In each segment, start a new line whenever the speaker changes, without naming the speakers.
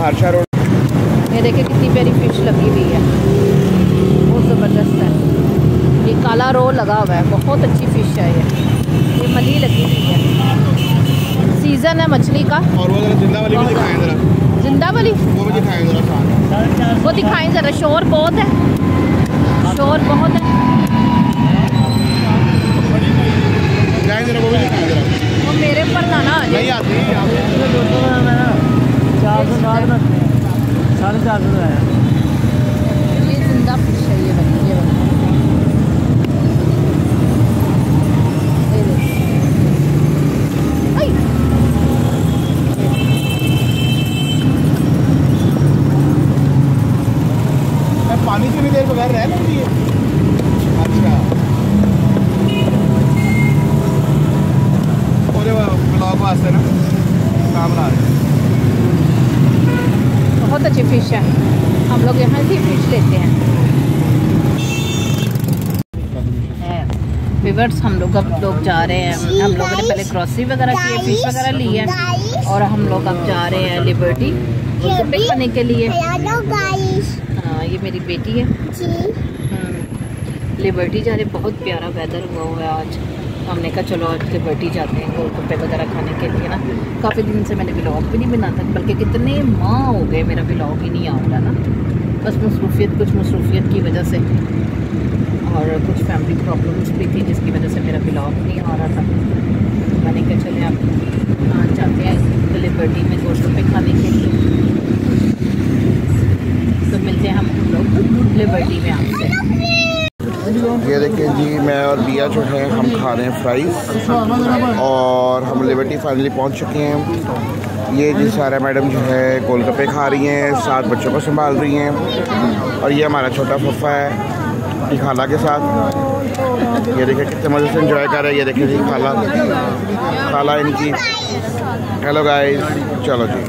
हादसा रोड।
ये देखिए कितनी प्यारी फिश लगी हुई है, बहुत ज़बरदस्त है। ये काला रो लगा हुआ है, बहुत अच्छी फिश है ये मली लगी हुई है। सीज़न है मछली का।
और वो जरा जिंदा वाली भी दिखाएं जरा।
जिंदा वाली
वो भी दिखाएं जरा साथ।
वो दिखाएं ज़रा, शोर बहुत है, शोर बहुत है।
दिखाएं जरा, वो भी दिखाएं जरा।
वो मेरे पर ना आ जाए।
नहीं आती आप
460 450 है।
ये जिंदा फिश है, ये वाली ये देखिए। आई।
पानी से भी देर बगैर रह लेती है। अच्छा और ब्लॉग वास्ते ना काम ला रहे हैं।
बहुत अच्छी फिश है, हम लोग यहाँ से फिश लेते हैं। व्यूअर्स, हम लोग अब जा रहे हैं। हम लोगों ने पहले क्रॉसरी वगैरह की है, फिश वगैरह ली है, और हम लोग अब जा रहे हैं लिबर्टी गोलगप्पे खाने के लिए। हाँ, ये मेरी बेटी है। लिबर्टी जा रहे, बहुत प्यारा वेदर हुआ है आज। हमने कहा चलो आज लिबर्टी जाते हैं गोलगप्पे वगैरह खाने के लिए ना। काफ़ी दिन से मैंने व्लॉग भी नहीं बनाता, बल्कि कितने माह हो गए मेरा व्लॉग ही नहीं आ रहा ना। बस कुछ मसरूफियत की वजह से और कुछ फैमिली प्रॉब्लम्स भी थी, जिसकी वजह से मेरा व्लॉग नहीं आ रहा था। मैंने कहा चले आप जाते हैं लिबर्टी में गोलगप्पे खाने के लिए। तो मिलते हैं हम लोग लिबर्टी में आपसे।
ये देखिए जी, मैं और बिया जो है हम खा रहे हैं फ्राइज़, और हम लिबर्टी फाइनली पहुंच चुके हैं। ये जी सारा मैडम जो है गोलगप्पे खा रही हैं, 7 बच्चों को संभाल रही हैं, और ये हमारा छोटा फुफ्फा है अपनी खाला के साथ। ये देखिए कितने मज़े से एंजॉय कर रहे हैं। ये देखिए जी खाला इनकी। हेलो गाइस, चलो जी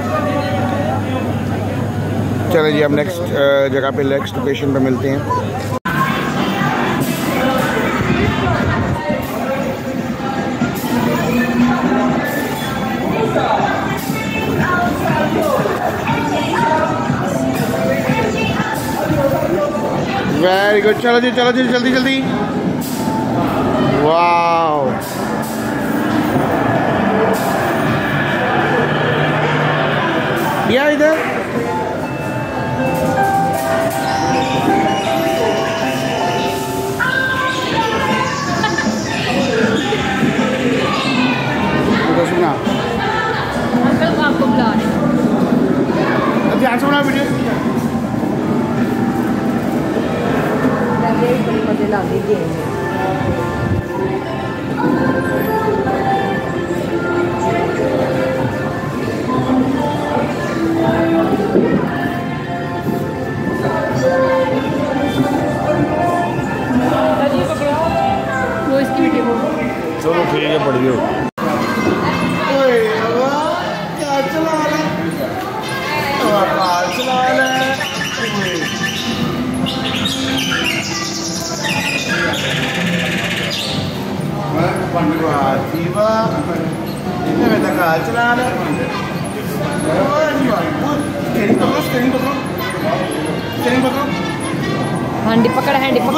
चले जी, हम नेक्स्ट जगह पे नेक्स्ट लोकेशन पे मिलते हैं। वेरी गुड, चलो जी जल्दी जल्दी। वाओ, या इधर सुना
आपको बुला रहे हैं,
ध्यान से बना वीडियो।
बड़ी मजे ला लीजिए। वो इसकी वीडियो
चलो ठीक है, पढ़ गए। क्या चला रहे
हैंडी पकड़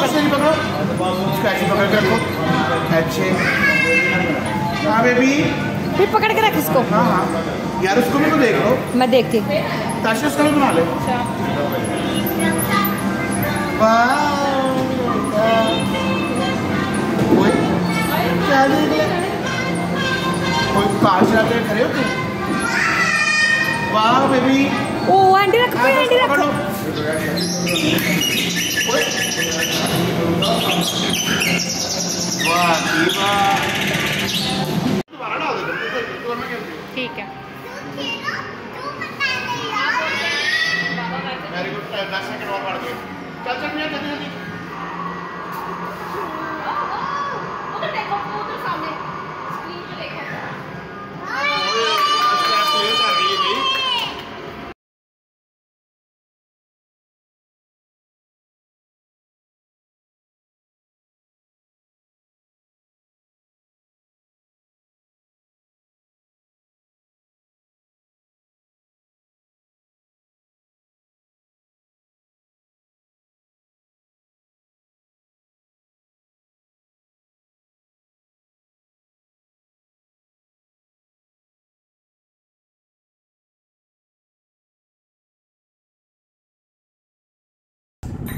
अच्छे। हाँ बेबी,
फिर पकड़ के रख इसको।
हाँ यार, उसको भी तो देख लो।
मैं देखती हूँ।
ताशी उसका भी बना ले। कोई कार चलाते हुए खड़े हो तुम? वाह बेबी।
ओ हैंडी रख, हैंडी रख।
वाह
ठीक है।
वेरी गुड, 10 सेकंड और बढ़ गए। चल जल्दी।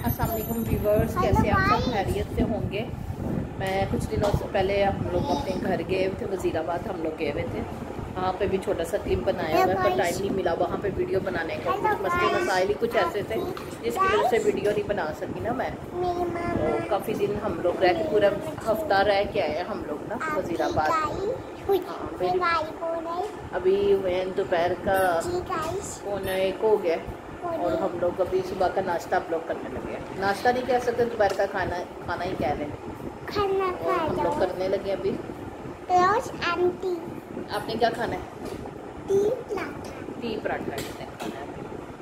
अस्सलाम वालेकुम व्यूवर्स, कैसे आप सब खैरियत से होंगे। मैं कुछ दिनों से पहले हम लोग अपने घर गए थे, वज़ीराबाद हम लोग गए हुए थे। वहाँ पे भी छोटा सा क्लिप बनाया हुआ है, पर टाइम नहीं मिला वहाँ पे वीडियो बनाने का। कुछ मसले मसाइल ही कुछ ऐसे थे जिसकी वजह से वीडियो नहीं बना सकी ना मैं। तो काफ़ी दिन हम लोग रह के, पूरा हफ्ता रह के आए हम लोग ना वज़ीराबाद। हाँ, अभी दोपहर का 1:45 हो गया और हम लोग अभी सुबह का नाश्ता आप लोग करने लगे। नाश्ता नहीं कह सकते, दोपहर का खाना ही कह रहे हैं। और हम लोग करने लगे अभी। आपने क्या खाना है? टी पराठा खाना है।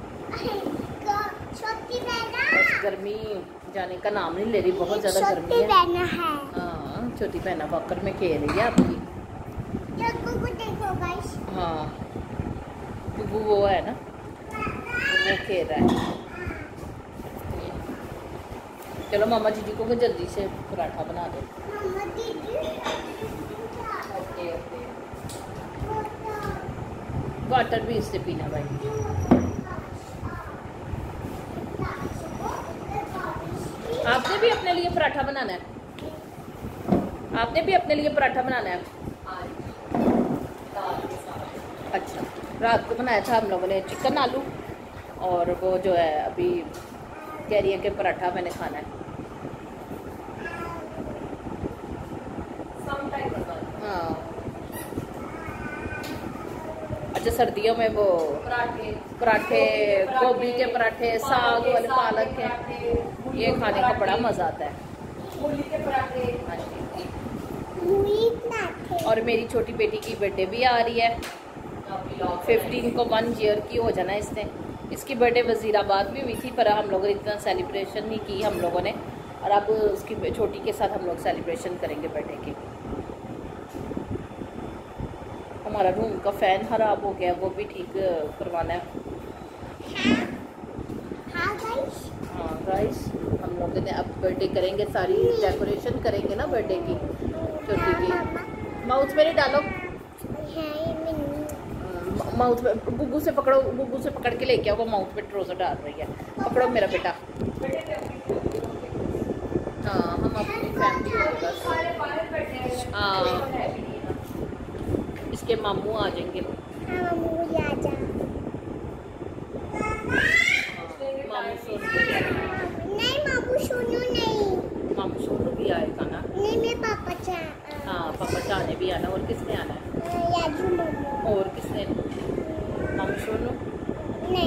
बस गर्मी जाने का नाम नहीं ले रही, बहुत ज़्यादा गर्मी है। हाँ, छोटी बहना वॉकर में खेल रही है आपकी। हाँ, बुबू वो है ना, वो खेल रहा है। चलो मामा जी को जल्दी से पराठा बना दो। ओके ओके, वाटर भी इससे पीना भाई। आपने भी अपने लिए पराठा बनाना है? आपने भी अपने लिए पराठा बनाना है? अच्छा, रात को बनाया था हम लोगों ने चिकन आलू, और वो जो है अभी कह रही है कि पराठा मैंने खाना है। हाँ, अच्छा, सर्दियों में वो पराठे, गोभी के पराठे, साग वाले, पालक के, ये खाने का बड़ा मज़ा आता है। हाँ जी। और मेरी छोटी बेटी की बर्थडे भी आ रही है 15 को, 1 ईयर की हो जाना इसने। इसकी बर्थडे वज़ीराबाद में हुई थी, पर हम लोगों ने इतना सेलिब्रेशन नहीं की हम लोगों ने, और अब उसकी छोटी के साथ हम लोग सेलिब्रेशन करेंगे बर्थडे की। हमारा रूम का फ़ैन ख़राब हो गया, वो भी ठीक करवाना है। हाँ गाइस, हम लोग ने अब बर्थडे करेंगे, सारी डेकोरेशन करेंगे ना बर्थडे की छोटी की। माउथ में नहीं डालो, माउथ में बुब्बू से पकड़ो, बुब्बू से पकड़ के लेके आओ, वो माउथ में ट्रोज़र डाल रही है। पकड़ो मेरा बेटा। हाँ, हम अपनी फैमिली हो बस। हाँ, इसके मामू आ जाएंगे। मामू सोनू भी आएगा ना? हाँ, पापा चाने भी आना। और किसने आना है? और किसने? मामू सोनू नहीं,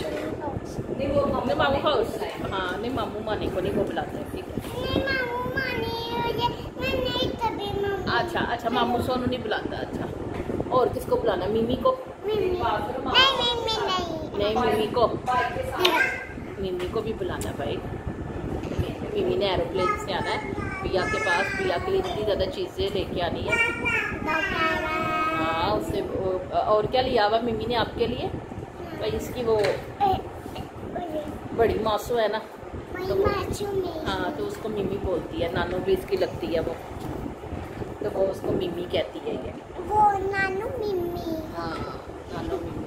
मामू हाउस। हाँ, नहीं, मामू मानी को नहीं, वो बुलाते हैं। ठीक है, अच्छा अच्छा, मामू सोनू नहीं बुलाता। अच्छा, और किसको बुलाना? मिमी को? नहीं, मिमी को भी बुलाना भाई। मिमी ने एरोप्लेन से आना है पिया के पास। पिया के लिए इतनी ज़्यादा चीज़ें लेके आनी है। हाँ, उससे और क्या लिया हुआ मिमी ने आपके लिए भाई? इसकी वो बड़ी मासू है ना, तो हाँ, तो उसको मिमी बोलती है। नानू भी इसकी लगती है वो, तो वो उसको मिमी कहती है। ये वो नानू मिमी। हाँ, नानू मिमी।